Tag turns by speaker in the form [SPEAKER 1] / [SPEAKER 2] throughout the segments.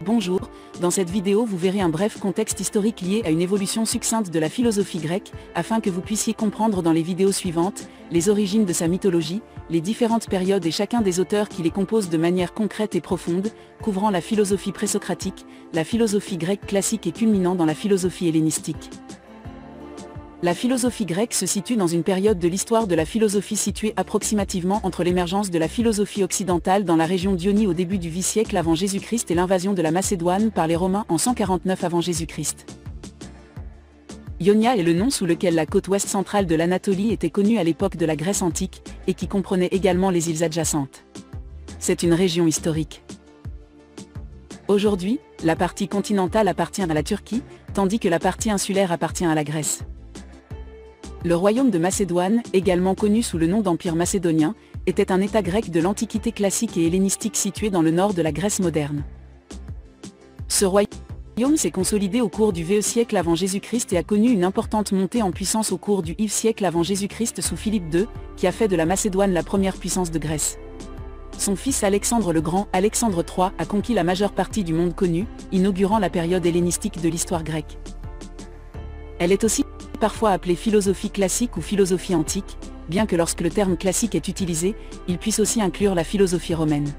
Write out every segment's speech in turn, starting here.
[SPEAKER 1] Bonjour, dans cette vidéo vous verrez un bref contexte historique lié à une évolution succincte de la philosophie grecque, afin que vous puissiez comprendre dans les vidéos suivantes, les origines de sa mythologie, les différentes périodes et chacun des auteurs qui les composent de manière concrète et profonde, couvrant la philosophie présocratique, la philosophie grecque classique et culminant dans la philosophie hellénistique. La philosophie grecque se situe dans une période de l'histoire de la philosophie située approximativement entre l'émergence de la philosophie occidentale dans la région d'Ionie au début du Vième siècle avant Jésus-Christ et l'invasion de la Macédoine par les Romains en 149 avant Jésus-Christ. Ionia est le nom sous lequel la côte ouest centrale de l'Anatolie était connue à l'époque de la Grèce antique, et qui comprenait également les îles adjacentes. C'est une région historique. Aujourd'hui, la partie continentale appartient à la Turquie, tandis que la partie insulaire appartient à la Grèce. Le royaume de Macédoine, également connu sous le nom d'Empire macédonien, était un État grec de l'Antiquité classique et hellénistique situé dans le nord de la Grèce moderne. Ce royaume s'est consolidé au cours du Ve siècle avant Jésus-Christ et a connu une importante montée en puissance au cours du Ive siècle avant Jésus-Christ sous Philippe II, qui a fait de la Macédoine la première puissance de Grèce. Son fils Alexandre le Grand, Alexandre III, a conquis la majeure partie du monde connu, inaugurant la période hellénistique de l'histoire grecque. Elle est aussi parfois appelée philosophie classique ou philosophie antique, bien que lorsque le terme classique est utilisé, il puisse aussi inclure la philosophie romaine.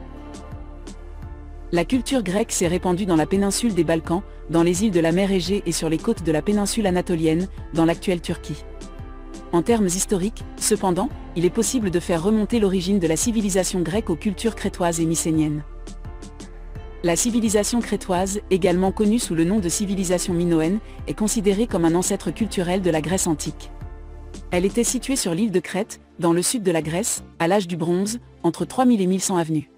[SPEAKER 1] La culture grecque s'est répandue dans la péninsule des Balkans, dans les îles de la mer Égée et sur les côtes de la péninsule anatolienne, dans l'actuelle Turquie. En termes historiques, cependant, il est possible de faire remonter l'origine de la civilisation grecque aux cultures crétoises et mycéniennes. La civilisation crétoise, également connue sous le nom de civilisation minoenne, est considérée comme un ancêtre culturel de la Grèce antique. Elle était située sur l'île de Crète, dans le sud de la Grèce, à l'âge du bronze, entre 3000 et 1100 avenues.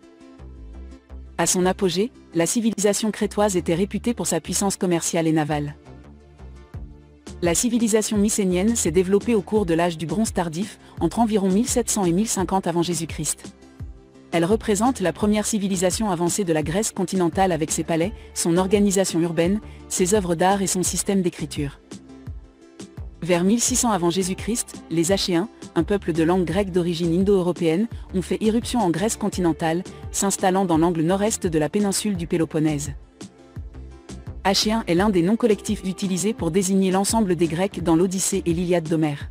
[SPEAKER 1] À son apogée, la civilisation crétoise était réputée pour sa puissance commerciale et navale. La civilisation mycénienne s'est développée au cours de l'âge du bronze tardif, entre environ 1700 et 1050 avant Jésus-Christ. Elle représente la première civilisation avancée de la Grèce continentale avec ses palais, son organisation urbaine, ses œuvres d'art et son système d'écriture. Vers 1600 avant Jésus-Christ, les Achéens, un peuple de langue grecque d'origine indo-européenne, ont fait irruption en Grèce continentale, s'installant dans l'angle nord-est de la péninsule du Péloponnèse. Achéen est l'un des noms collectifs utilisés pour désigner l'ensemble des Grecs dans l'Odyssée et l'Iliade d'Homère.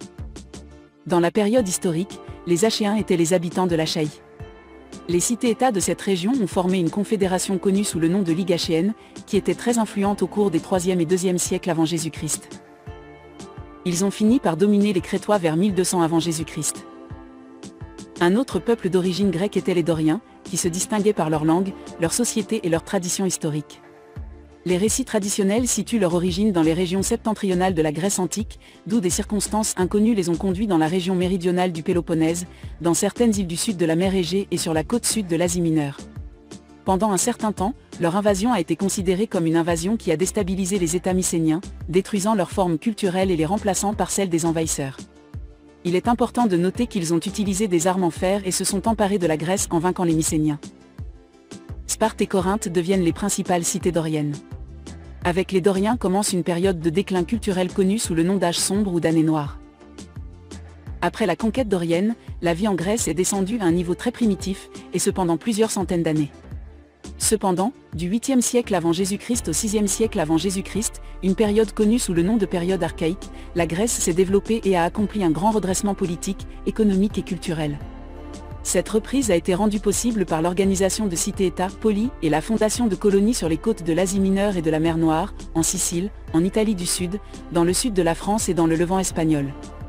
[SPEAKER 1] Dans la période historique, les Achéens étaient les habitants de l'Achaïe. Les cités-États de cette région ont formé une confédération connue sous le nom de Ligue achéenne, qui était très influente au cours des 3e et 2e siècles avant Jésus-Christ. Ils ont fini par dominer les Crétois vers 1200 avant Jésus-Christ. Un autre peuple d'origine grecque était les Doriens, qui se distinguaient par leur langue, leur société et leur tradition historique. Les récits traditionnels situent leur origine dans les régions septentrionales de la Grèce antique, d'où des circonstances inconnues les ont conduits dans la région méridionale du Péloponnèse, dans certaines îles du sud de la mer Égée et sur la côte sud de l'Asie mineure. Pendant un certain temps, leur invasion a été considérée comme une invasion qui a déstabilisé les États mycéniens, détruisant leur forme culturelle et les remplaçant par celle des envahisseurs. Il est important de noter qu'ils ont utilisé des armes en fer et se sont emparés de la Grèce en vainquant les Mycéniens. Sparte et Corinthe deviennent les principales cités doriennes. Avec les Doriens commence une période de déclin culturel connue sous le nom d'âge sombre ou d'année noire. Après la conquête dorienne, la vie en Grèce est descendue à un niveau très primitif, et ce pendant plusieurs centaines d'années. Cependant, du 8e siècle avant Jésus-Christ au 6e siècle avant Jésus-Christ, une période connue sous le nom de période archaïque, la Grèce s'est développée et a accompli un grand redressement politique, économique et culturel. Cette reprise a été rendue possible par l'organisation de cités-États, polis, et la fondation de colonies sur les côtes de l'Asie mineure et de la mer Noire, en Sicile, en Italie du Sud, dans le sud de la France et dans le Levant espagnol.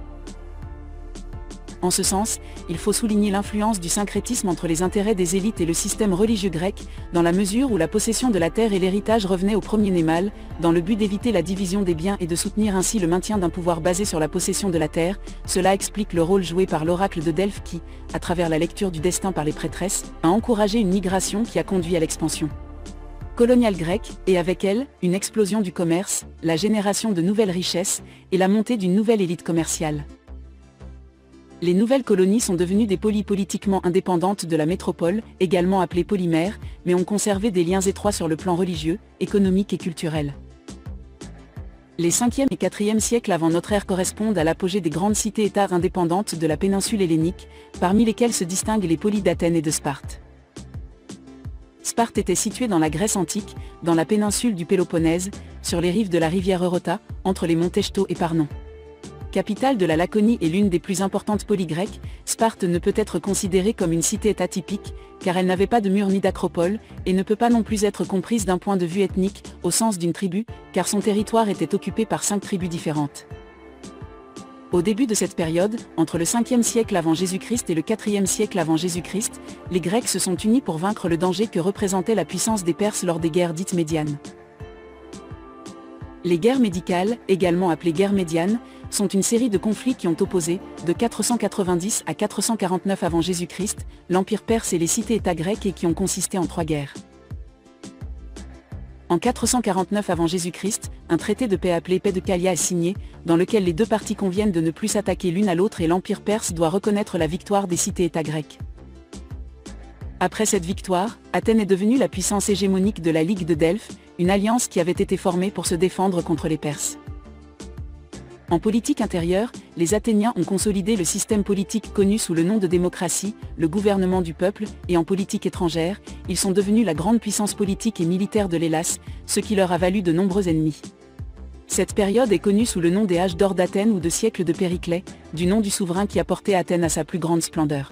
[SPEAKER 1] En ce sens, il faut souligner l'influence du syncrétisme entre les intérêts des élites et le système religieux grec, dans la mesure où la possession de la terre et l'héritage revenaient au premier-né mâle, dans le but d'éviter la division des biens et de soutenir ainsi le maintien d'un pouvoir basé sur la possession de la terre. Cela explique le rôle joué par l'oracle de Delphes qui, à travers la lecture du destin par les prêtresses, a encouragé une migration qui a conduit à l'expansion coloniale grecque, et avec elle, une explosion du commerce, la génération de nouvelles richesses, et la montée d'une nouvelle élite commerciale. Les nouvelles colonies sont devenues des polis politiquement indépendantes de la métropole, également appelées polymères, mais ont conservé des liens étroits sur le plan religieux, économique et culturel. Les 5e et 4e siècles avant notre ère correspondent à l'apogée des grandes cités-États indépendantes de la péninsule hellénique, parmi lesquelles se distinguent les polis d'Athènes et de Sparte. Sparte était située dans la Grèce antique, dans la péninsule du Péloponnèse, sur les rives de la rivière Eurota, entre les monts Techto et Parnon. Capitale de la Laconie et l'une des plus importantes polis grecques, Sparte ne peut être considérée comme une cité-État typique, car elle n'avait pas de mur ni d'acropole, et ne peut pas non plus être comprise d'un point de vue ethnique, au sens d'une tribu, car son territoire était occupé par 5 tribus différentes. Au début de cette période, entre le 5e siècle avant Jésus-Christ et le 4e siècle avant Jésus-Christ, les Grecs se sont unis pour vaincre le danger que représentait la puissance des Perses lors des guerres dites médianes. Les guerres médicales, également appelées guerres médianes, sont une série de conflits qui ont opposé, de 490 à 449 avant Jésus-Christ, l'Empire perse et les cités-États grecques et qui ont consisté en 3 guerres. En 449 avant Jésus-Christ, un traité de paix appelé Paix de Callia est signé, dans lequel les deux parties conviennent de ne plus s'attaquer l'une à l'autre et l'Empire perse doit reconnaître la victoire des cités-États grecques. Après cette victoire, Athènes est devenue la puissance hégémonique de la Ligue de Delphes, une alliance qui avait été formée pour se défendre contre les Perses. En politique intérieure, les Athéniens ont consolidé le système politique connu sous le nom de démocratie, le gouvernement du peuple, et en politique étrangère, ils sont devenus la grande puissance politique et militaire de l'Hélas, ce qui leur a valu de nombreux ennemis. Cette période est connue sous le nom des âges d'or d'Athènes ou de siècle de Périclès, du nom du souverain qui a porté Athènes à sa plus grande splendeur.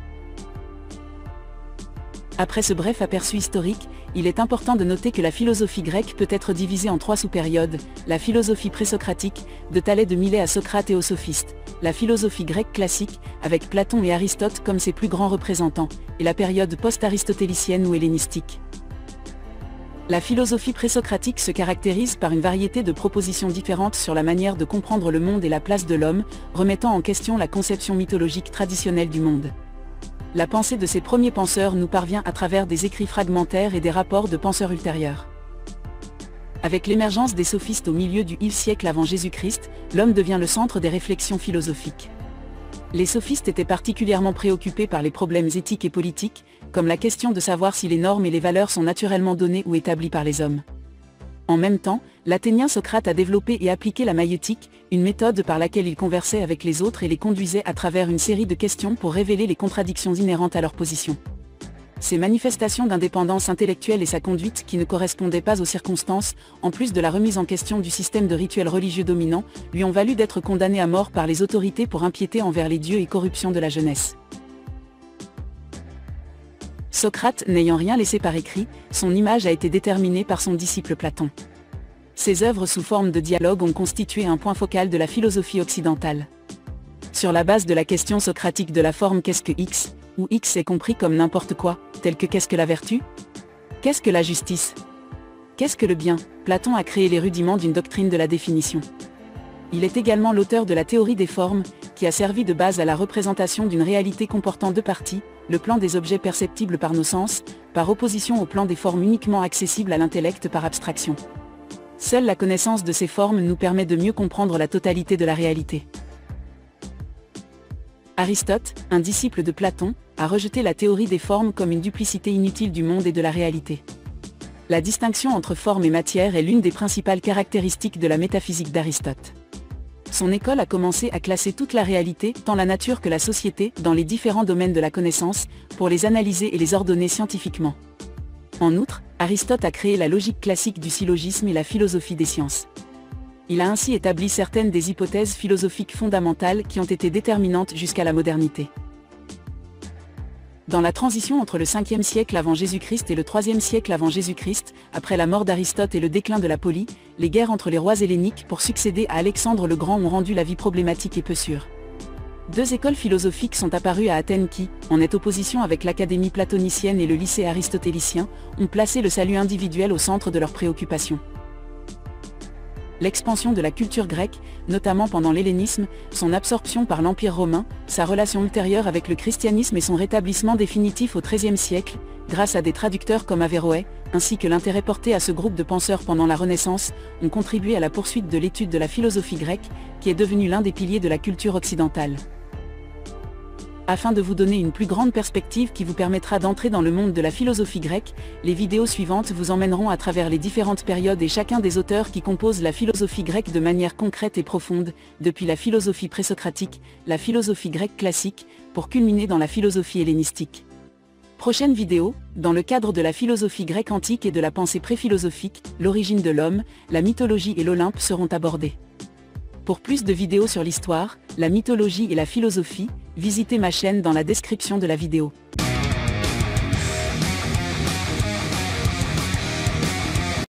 [SPEAKER 1] Après ce bref aperçu historique, il est important de noter que la philosophie grecque peut être divisée en 3 sous-périodes, la philosophie présocratique, de Thalès de Milet à Socrate et aux sophistes, la philosophie grecque classique, avec Platon et Aristote comme ses plus grands représentants, et la période post-aristotélicienne ou hellénistique. La philosophie présocratique se caractérise par une variété de propositions différentes sur la manière de comprendre le monde et la place de l'homme, remettant en question la conception mythologique traditionnelle du monde. La pensée de ces premiers penseurs nous parvient à travers des écrits fragmentaires et des rapports de penseurs ultérieurs. Avec l'émergence des sophistes au milieu du IVe siècle avant Jésus-Christ, l'homme devient le centre des réflexions philosophiques. Les sophistes étaient particulièrement préoccupés par les problèmes éthiques et politiques, comme la question de savoir si les normes et les valeurs sont naturellement données ou établies par les hommes. En même temps, l'Athénien Socrate a développé et appliqué la maïeutique, une méthode par laquelle il conversait avec les autres et les conduisait à travers une série de questions pour révéler les contradictions inhérentes à leur position. Ces manifestations d'indépendance intellectuelle et sa conduite qui ne correspondaient pas aux circonstances, en plus de la remise en question du système de rituels religieux dominant, lui ont valu d'être condamné à mort par les autorités pour impiété envers les dieux et corruption de la jeunesse. Socrate n'ayant rien laissé par écrit, son image a été déterminée par son disciple Platon. Ses œuvres sous forme de dialogue ont constitué un point focal de la philosophie occidentale. Sur la base de la question socratique de la forme qu'est-ce que X, où X est compris comme n'importe quoi, tel que qu'est-ce que la vertu? Qu'est-ce que la justice? Qu'est-ce que le bien? Platon a créé les rudiments d'une doctrine de la définition. Il est également l'auteur de la théorie des formes, qui a servi de base à la représentation d'une réalité comportant 2 parties, le plan des objets perceptibles par nos sens, par opposition au plan des formes uniquement accessibles à l'intellect par abstraction. Seule la connaissance de ces formes nous permet de mieux comprendre la totalité de la réalité. Aristote, un disciple de Platon, a rejeté la théorie des formes comme une duplicité inutile du monde et de la réalité. La distinction entre forme et matière est l'une des principales caractéristiques de la métaphysique d'Aristote. Son école a commencé à classer toute la réalité, tant la nature que la société, dans les différents domaines de la connaissance, pour les analyser et les ordonner scientifiquement. En outre, Aristote a créé la logique classique du syllogisme et la philosophie des sciences. Il a ainsi établi certaines des hypothèses philosophiques fondamentales qui ont été déterminantes jusqu'à la modernité. Dans la transition entre le 5e siècle avant Jésus-Christ et le 3e siècle avant Jésus-Christ, après la mort d'Aristote et le déclin de la polie, les guerres entre les rois helléniques pour succéder à Alexandre le Grand ont rendu la vie problématique et peu sûre. 2 écoles philosophiques sont apparues à Athènes qui, en nette opposition avec l'académie platonicienne et le lycée aristotélicien, ont placé le salut individuel au centre de leurs préoccupations. L'expansion de la culture grecque, notamment pendant l'hellénisme, son absorption par l'Empire romain, sa relation ultérieure avec le christianisme et son rétablissement définitif au XIIIe siècle, grâce à des traducteurs comme Averroès, ainsi que l'intérêt porté à ce groupe de penseurs pendant la Renaissance, ont contribué à la poursuite de l'étude de la philosophie grecque, qui est devenue l'un des piliers de la culture occidentale. Afin de vous donner une plus grande perspective qui vous permettra d'entrer dans le monde de la philosophie grecque, les vidéos suivantes vous emmèneront à travers les différentes périodes et chacun des auteurs qui composent la philosophie grecque de manière concrète et profonde, depuis la philosophie présocratique, la philosophie grecque classique, pour culminer dans la philosophie hellénistique. Prochaine vidéo, dans le cadre de la philosophie grecque antique et de la pensée préphilosophique, l'origine de l'homme, la mythologie et l'Olympe seront abordés. Pour plus de vidéos sur l'histoire, la mythologie et la philosophie, visitez ma chaîne dans la description de la vidéo.